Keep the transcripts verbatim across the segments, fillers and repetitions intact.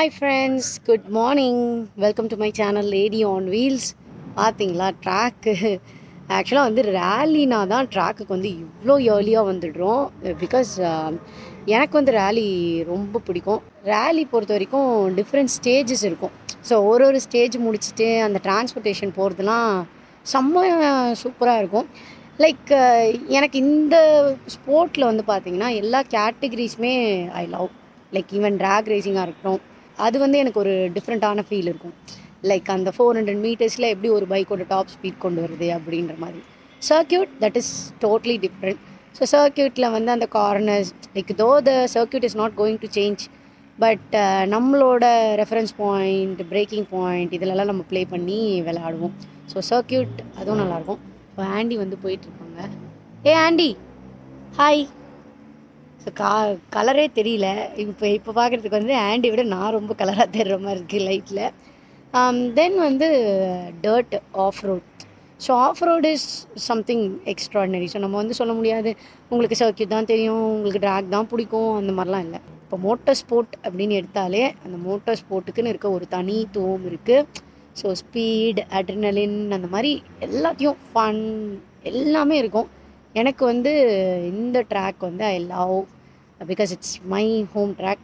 Hi friends, good morning. Welcome to my channel Lady on Wheels. பார்த்தீங்களா track ஆக்சுவலாக வந்து ரேலினா தான் ட்ராக்குக்கு வந்து இவ்வளோ ஏர்லியாக வந்துடுறோம். பிகாஸ் எனக்கு வந்து ரேலி ரொம்ப பிடிக்கும். ரேலி பொறுத்த வரைக்கும் டிஃப்ரெண்ட் ஸ்டேஜஸ் இருக்கும். ஸோ ஒரு ஒரு ஸ்டேஜ் முடிச்சுட்டு அந்த டிரான்ஸ்போர்ட்டேஷன் போகிறதுலாம் செம்ம சூப்பராக இருக்கும். லைக் எனக்கு இந்த ஸ்போர்ட்டில் வந்து பார்த்திங்கன்னா எல்லா கேட்டகரிஸுமே I love. Like even track ரேசிங்காக இருக்கட்டும், அது வந்து எனக்கு ஒரு டிஃப்ரெண்ட்டான ஃபீல் இருக்கும். லைக் அந்த ஃபோர் ஹண்ட்ரட் மீட்டர்ஸில் எப்படி ஒரு பைக்கோட டாப் ஸ்பீட் கொண்டு வருது அப்படின்ற மாதிரி. Circuit that is totally different. So சர்க்கியூட்டில் வந்து அந்த corners like though the circuit is not going to change, but நம்மளோட ரெஃபரன்ஸ் பாயிண்ட், பிரேக்கிங் பாயிண்ட் இதிலெல்லாம் நம்ம ப்ளே பண்ணி விளையாடுவோம். ஸோ சர்க்கியூட் அதுவும் நல்லாயிருக்கும். இப்போ ஆண்டி வந்து போயிட்டுருக்காங்க. ஏ ஆண்டி, ஹாய். ஸோ கா கலரே தெரியல. இப்போ இப்போ பார்க்குறதுக்கு வந்து ஆண்டி விட நான் ரொம்ப கலராக தெரிகிற மாதிரி இருக்குது லைட்டில். தென் வந்து dirt off road. So off road is something extraordinary. So நம்ம வந்து சொல்ல முடியாது உங்களுக்கு சர்க்கியூட் தான் தெரியும், உங்களுக்கு ட்ராக் தான் பிடிக்கும், அந்த மாதிரிலாம் இல்லை. இப்போ மோட்டார் ஸ்போர்ட் அப்படின்னு எடுத்தாலே அந்த மோட்டார் ஸ்போர்ட்டுக்குன்னு இருக்க ஒரு தனித்துவம் இருக்குது. ஸோ ஸ்பீட், அட்ரினலின், அந்த மாதிரி எல்லாத்தையும் ஃபன் எல்லாமே இருக்கும். எனக்கு வந்து இந்த ட்ராக் வந்து I love because it's my home track.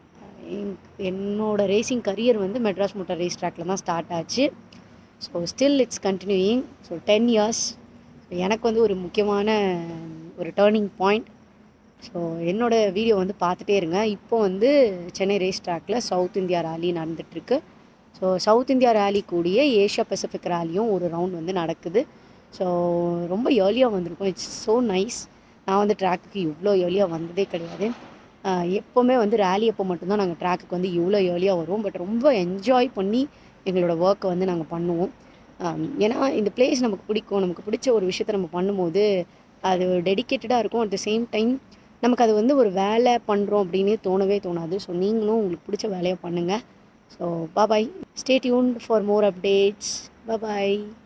என்னோடய ரேசிங் கரியர் வந்து மெட்ராஸ் மோட்டார் ரேஸ் ட்ராக்கில் தான் ஸ்டார்ட் ஆச்சு. So still it's continuing. So ten years எனக்கு வந்து ஒரு முக்கியமான ஒரு டேர்னிங் பாயிண்ட். ஸோ என்னோடய வீடியோ வந்து பார்த்துட்டே இருங்க. இப்போ வந்து சென்னை ரேஸ் ட்ராக்கில் சவுத் இந்தியா ரேலி நடந்துகிட்ருக்கு. ஸோ சவுத் இந்தியா ரேலி கூடிய ஏஷியா பசிபிக் ரேலியும் ஒரு ரவுண்ட் வந்து நடக்குது. ஸோ ரொம்ப ஏர்லியாக வந்திருக்கும். It's so nice. நான் வந்து ட்ராக்குக்கு இவ்வளோ ஏர்லியாக வந்ததே கிடையாது. எப்போவுமே வந்து ரேலி அப்போ மட்டும்தான் நாங்கள் ட்ராக்குக்கு வந்து இவ்வளோ ஏர்லியாக வருவோம். பட் ரொம்ப என்ஜாய் பண்ணி எங்களோட ஒர்க்கை வந்து நாங்கள் பண்ணுவோம். ஏன்னா இந்த பிளேஸ் நமக்கு பிடிக்கும். நமக்கு பிடிச்ச ஒரு விஷயத்தை நம்ம பண்ணும்போது அது டெடிக்கேட்டடாக இருக்கும். அட் த சேம் டைம் நமக்கு அது வந்து ஒரு வேலை பண்ணுறோம் அப்படின்னு தோணவே தோணாது. ஸோ நீங்களும் உங்களுக்கு பிடிச்ச வேலையை பண்ணுங்கள். So bye. Stay tuned for more updates. Bye.